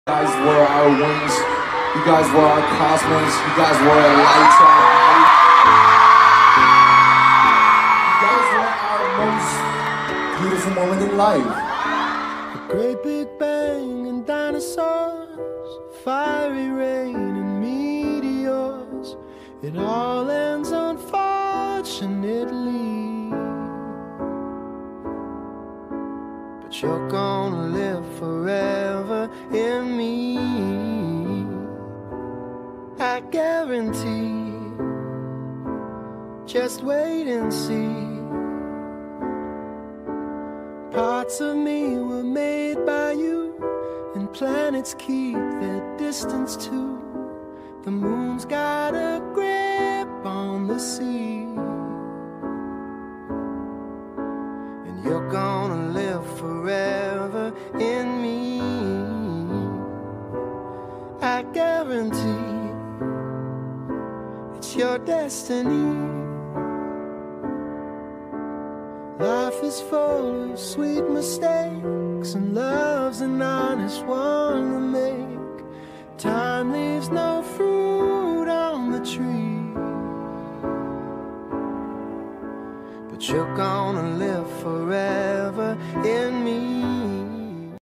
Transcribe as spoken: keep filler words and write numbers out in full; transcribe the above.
guys were our wings. You guys were our cosmos. You guys were our lights out night. You guys were our most beautiful moment in life. A great big bang and dinosaurs, fiery rain and meteors. It all ends unfortunately, but you're gonna live forever in me. I guarantee. Just wait and see. Parts of me were made by you, and planets keep their distance too. The moon's got a grip on the sea, and you're gonna live forever in me. I guarantee it's your destiny. Life is full of sweet mistakes, and love's an honest one to make. Time leaves no fruit on the tree, but you're gonna live forever in me.